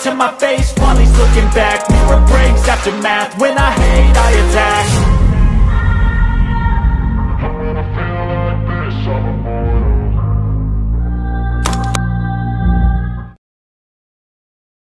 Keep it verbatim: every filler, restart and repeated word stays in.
to my face while he's looking back. Mirror breaks after math. When I hate, I attack.